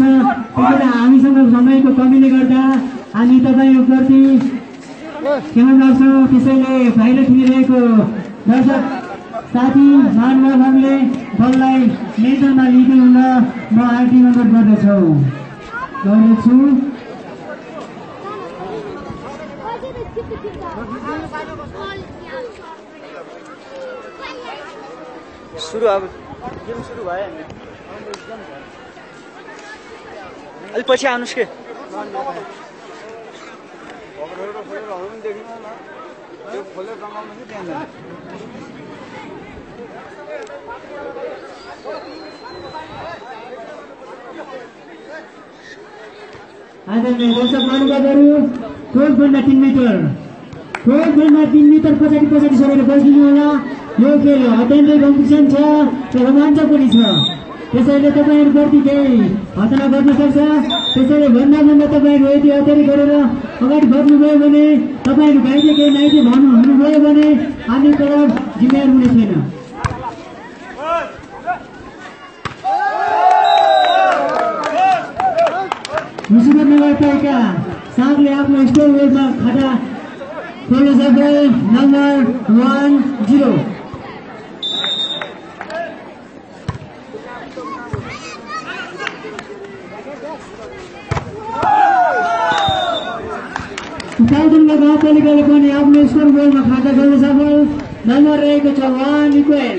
त्यसैले हामीसँग समयको कमीले गर्दा हामी तपाईँहरूप्रति क्षमा गर्छौँ। त्यसैले बाहिर खेलिरहेको दर्शक साथी महानुभावहरूले दललाई नेतृत्वमा लिँदै हुन म हार्दिक अनुरोध गर्दछु। सुरु अब गेम सुरु भयो नि अलि पछि आउनुस् के आदरणीय दर्शक महानुभावहरू कोर्टभन्दा 3 मिटर पछाडि सरेर बस्नु होला। यो खेल अत्यन्तै कम्पिटिसन छ र रोमाञ्चक पनि छ। त्यसैले तपाईँहरूप्रति केही हताना गर्न सक्छ। त्यसैले भन्दा तपाईँहरू यदि अत्याधिक गरेर अगाडि बढ्नुभयो भने तपाईँहरू घाइते केही नाइते हुनुभयो भने हामी तर्फ जिम्मेवार हुने छैन। मुसिबत नगरपालिका साथले आफ्नो स्टोर बोर्डमा खाता खोल्न सक्छ। नम्बर 10 उचाउदुङ्गा गाउँपालिकाले पनि आफ्नो स्कोर बोर्डमा खाता खोल्न सफल। नम्बर रहेको छ 1 इक्वेल।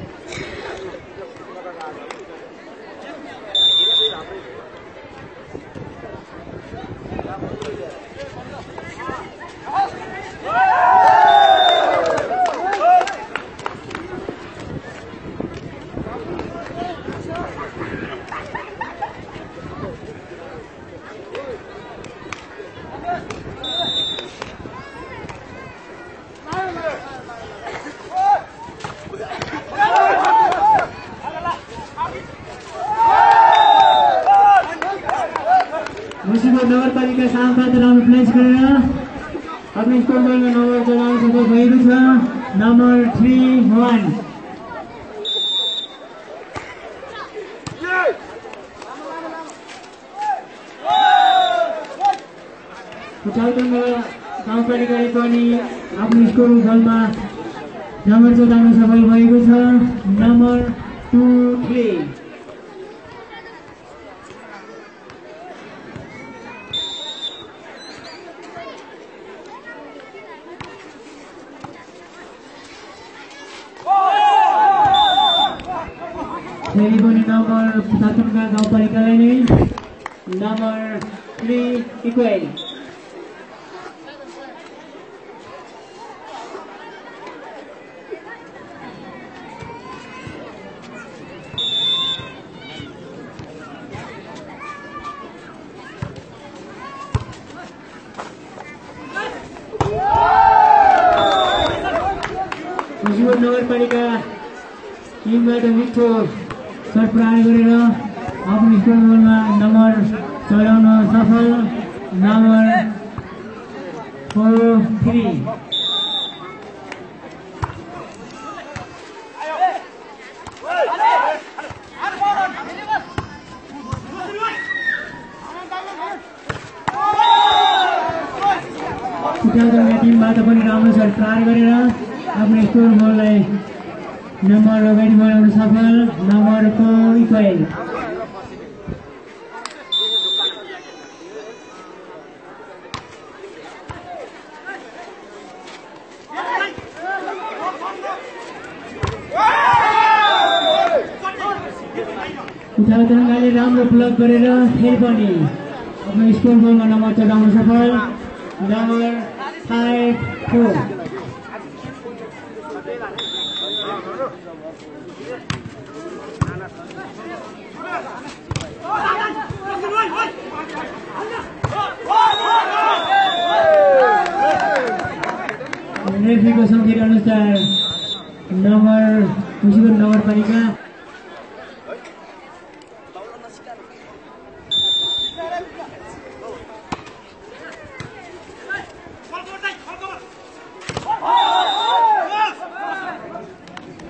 नगरपालिका सामसाथ राम्रो प्लेस गरेर आफ्नो स्कोर बोर्डमा नम्बर जनाउन सफल भएको छ। नम्बर 3-1 उचाउदुङ्गा गाउँपालिकाले पनि आफ्नो स्कोर बोर्डमा नम्बर जनाउन सफल भएको छ। नम्बर 2-3 फेरि पनि नम्बर उचाउदुङ्गा गाउँपालिकालाई नै नम्बर 3 इक्वेल। नगरपालिका टिमबाट मिठो सर्ट प्रहार गरेर आफ्नो स्कोर बोर्डमा नम्बर चढाउन सफल। नम्बर 4-3 उचाउदुङ्गा टिमबाट पनि राम्रो सर्ट प्रहार गरेर आफ्नो स्कोर बोर्डलाई नम्बर अगाडि बढाउन सफल। Number 4 equal. उचाउदुङ्गाले राम्रो ब्लक गरेर फेरि पनि आफ्नो स्कोर बोर्डमा नम्बर चढाउन सफल। नम्बर 5-4 रेफ्रीको सङ्केत अनुसार नम्बर मुसिबत नगरपालिका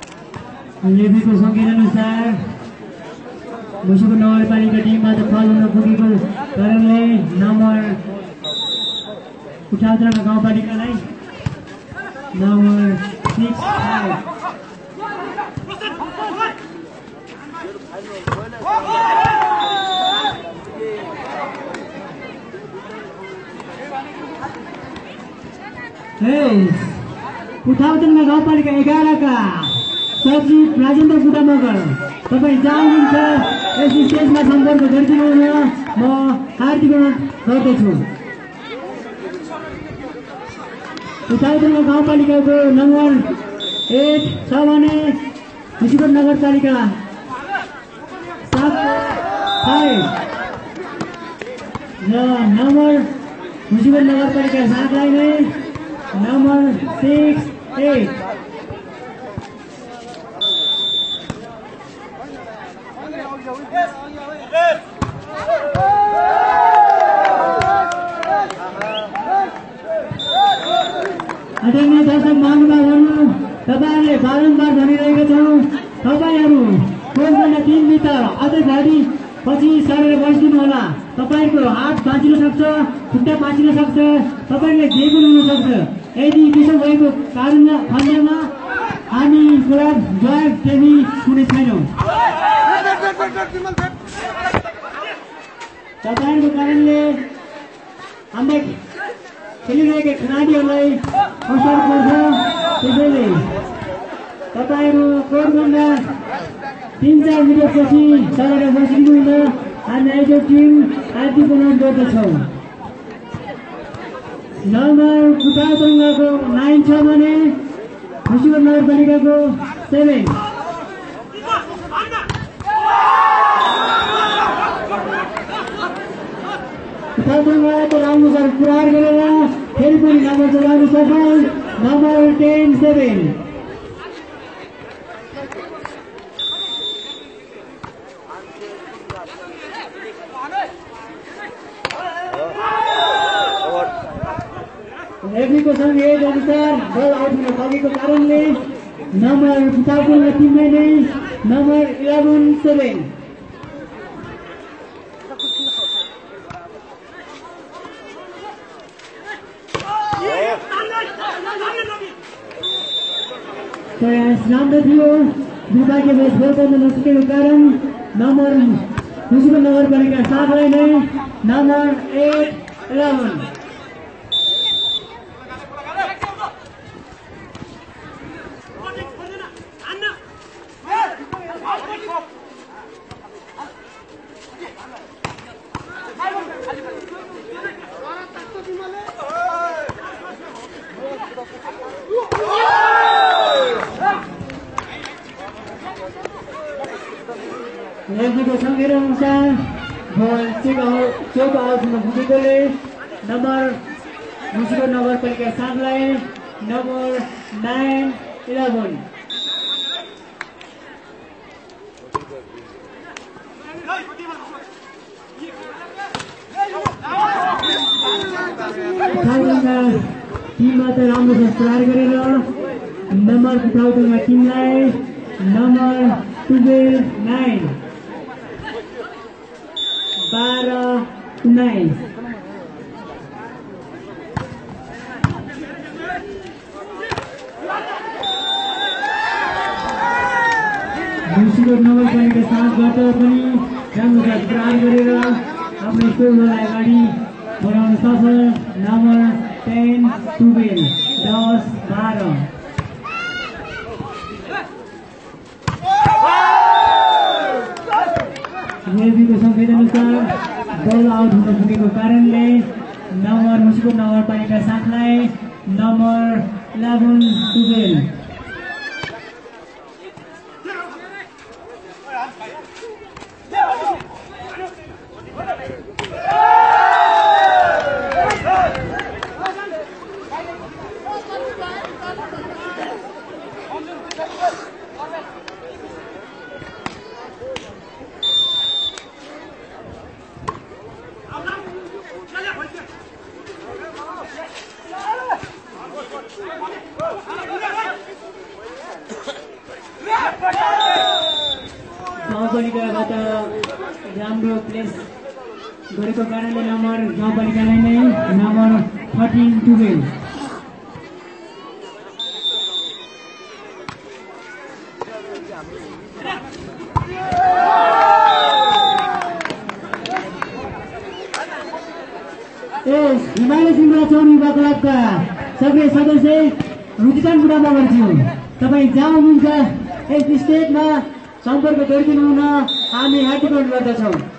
लेबीको सङ्केत अनुसार मुसिबत नगरपालिका टिमबाट फल हुन कारणले नम्बर उठाउद्रा गाउँपालिकालाई नम्बर 6 उठाउदनमा गाउँपालिका 11 का सचिव राजेन्द्र बुढा मगर तपाईँ जहाँ हुनुहुन्छ यस स्टेजमा सम्पर्क गरिदिनु म हार्दिक अनुरोध गर्दछु। उठाउदनमा गाउँपालिकाको नम्बर 8 छ भने मुसिकोट नगरपालिका 7 र नम्बर मुसिकोट नगरपालिका 7 लाई नै नम्बर 6 8 आदरणीय दर्शक महानुभावहरू तपाईहरुले बारम्बार भनिरहेका छौं तपाईहरु कोही 3 मिटर अझै घडी पछि सरेर बसिदिनु होला। तपाईको हात भाँचिन सक्छ, खुट्टा भाँचिन सक्छ, तपाईले जे पनि हुन सक्छ। यदि त्यसो भएको खण्डमा हामी क्लब जय टेमी कुनै छैनौं। तपाईहरुको कारणले हामी खेलिरहेका खेलाडीहरूलाई असर पर्छ। त्यसैले तपाईहरु कोडभन्दा 3-4 मिनटपछि सरेर बसिदिनु हुँदा हामी आइजो टिम हार्दिक अनुरोध गर्दछौँ। नम्बर उठाउदङ्गाको 9 छ भने मुसिकोट नगरपालिकाको 7 उठाउदङ्गाको राम्रोसँग पुरार गरेर फेरि पनि नम्बर चलाउनु सफल नम्बर 10 7 रेफ्रीको सङ्केत अनुसार बल आउट हुन सकेको कारणले नम्बर उठाउदङ्गा टिमले नै नम्बर 11 7 प्रयास राम्रो थियो। दुर्भाग्यवश गोल गर्न नसकेको कारण नम्बर मुसिकोट नगरपालिका 7 लाई नै नम्बर 8 11 रेफ्रीको सङ्केत अनुसार बल चेक आउट हुन पुगेकोले नम्बर मुसिकोट नगरपालिका 7 लाई नम्बर 9 11 टिमबाट राम्रो प्रहार गरेर नम्बर उठाउदङ्गा टिमलाई नम्बर 12 9 12 9 मुसिकोट नगरपालिका 7बाट पनि राम्रो प्रहार गरेर आफ्नो स्कोरलाई अगाडि बढाउन सफल नम्बर 10 12 10 12 रेफ्रीको सङ्केत अनुसार बल आउट हुन पुगेको कारणले नम्बर मुसिकोट नगरपालिका 7 लाई नम्बर 11 12 गाउँपालिकाबाट राम्रो प्लेस गरेको कारणले नम्बर गाउँपालिकालाई नै नम्बर 13-12 हिमालय सिंहला चौन विभाग क्लबका सक्रिय सदस्य रुचिकान बुढा मगरज्यू तपाईँ जहाँ हुनुहुन्छ यस स्टेजमा सम्पर्क गरिदिनु हुन हामी हार्दिक अनुरोध गर्दछौँ।